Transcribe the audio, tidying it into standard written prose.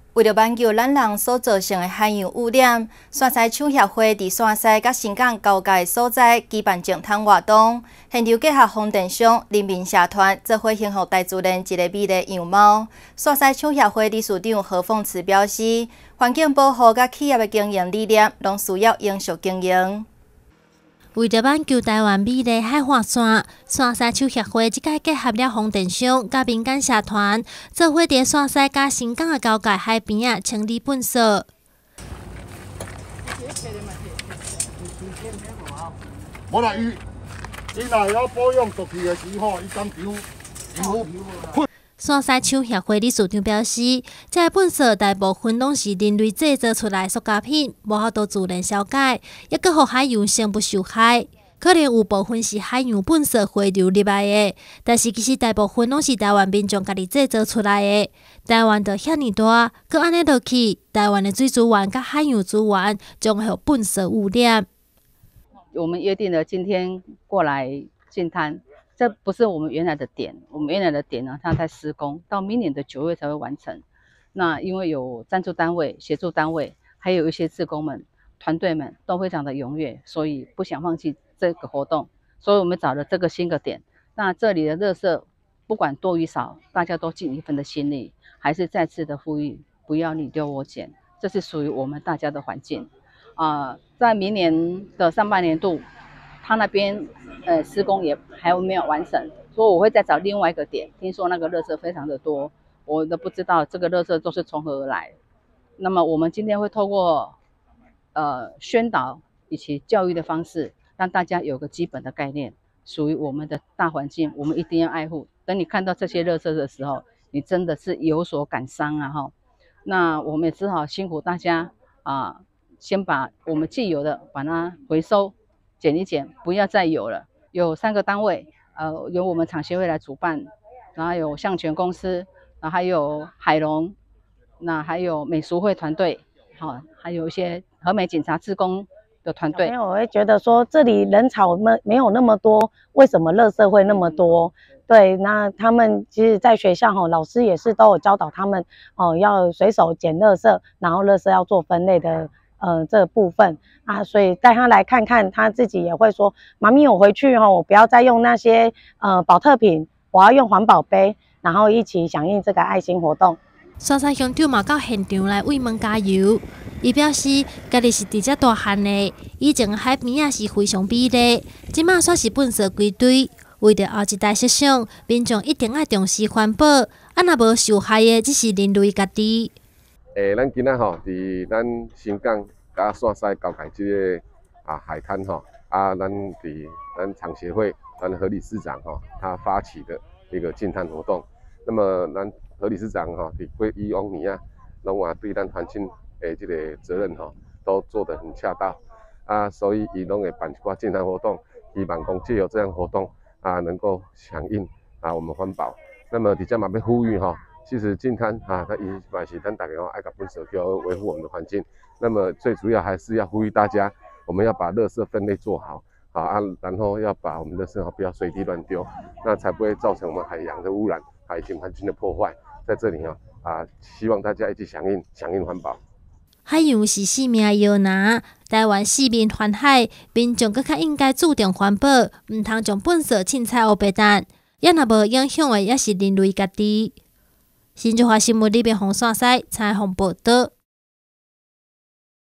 为了挽救咱人所造成的海洋污染，线西厂协会伫线西甲新港交界所在举办净滩活动，现场结合风电商、人民社团，做伙幸福大自然一个美丽样貌。线西厂协会理事长何凤慈表示，环境保护甲企业的经营理念，拢需要永续经营。 为着挽救台湾美丽海岸线，线西厂协会即届结合了风电商甲民间社团，做伙伫线西甲新港的交界海边啊清理粪扫。 无啦，伊若要保养毒气的时候，伊敢丢喷。 线西厂协会理事长表示，这粪扫大部分拢是人类制造出来的塑胶品，无法度自然消解，也搁互海洋生物受害。可能有部分是海洋粪扫回流入来的，但是其实大部分拢是台湾民众家己制造出来的。台湾都遐尼大，搁安尼落去，台湾的水资源甲海洋资源将会有粪扫污染。 我们约定了今天过来净滩。 这不是我们原来的点，我们原来的点呢，它在施工，到明年的9月才会完成。那因为有赞助单位、协助单位，还有一些志工们、团队们都非常的踊跃，所以不想放弃这个活动，所以我们找了这个新的点。那这里的垃圾不管多与少，大家都尽一份的心力，还是再次的呼吁，不要你丢我捡，这是属于我们大家的环境。在明年的上半年度。 他那边施工也还没有完成，所以我会再找另外一个点。听说那个垃圾非常的多，我都不知道这个垃圾都是从何而来。那么我们今天会透过宣导以及教育的方式，让大家有个基本的概念，属于我们的大环境，我们一定要爱护。等你看到这些垃圾的时候，你真的是有所感伤啊哈。那我们也只好辛苦大家先把我们既有的把它回收。 减一减，不要再有了。有3个单位，由我们厂协会来主办，然后有象泉公司，然后还有海龙，那还有美淑会团队，好，还有一些和美警察志工的团队。 我会觉得说这里人潮没有那么多，为什么垃圾会那么多？对，那他们其实在学校老师也是都有教导他们要随手捡垃圾，然后垃圾要做分类的。 这个部分啊，所以带他来看看，他自己也会说：“妈咪，我回去我不要再用那些保特瓶，我要用环保杯，然后一起响应这个爱心活动。” 线西乡长嘛到现场来为民加油，伊表示家己是伫遮大汉的，以前海边也是非常美丽，即马煞是粪扫归堆。为着后一代设想，民众一定要重视环保，若无受害的只是人类家己。 咱今仔伫咱新港甲线西交界即个海滩咱伫咱厂协会咱何理事长他发起的一个净滩活动。那么咱何理事长伫过以往年拢对咱环境的即个责任都做得很恰当所以伊拢会办一寡净滩活动，希望讲借由这样活动能够响应我们环保。那么伫遮嘛要呼吁其实净滩它伊嘛是咱大家爱甲粪扫掉，维护我们的环境。那么最主要还是要呼吁大家，我们要把垃圾分类做好，然后要把我们的垃圾不要随地乱丢，那才不会造成我们海洋的污染，海洋环境的破坏。在这里希望大家一起响应环保。 海洋是生命的摇篮，台湾四面环海，民众更较应该注重环保，唔通将粪扫凊彩黑白蛋，也若无影响的，也是人类家己。新竹华新闻里边红线西采访报道。